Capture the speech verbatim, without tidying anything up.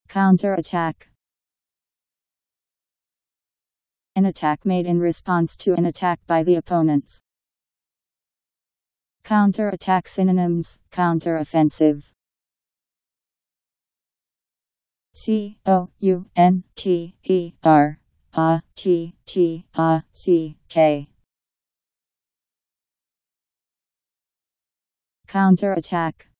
Counterattack. An attack made in response to an attack by the opponents. Counterattack synonyms: counteroffensive. C O U N T E R A T T A C K. Counterattack.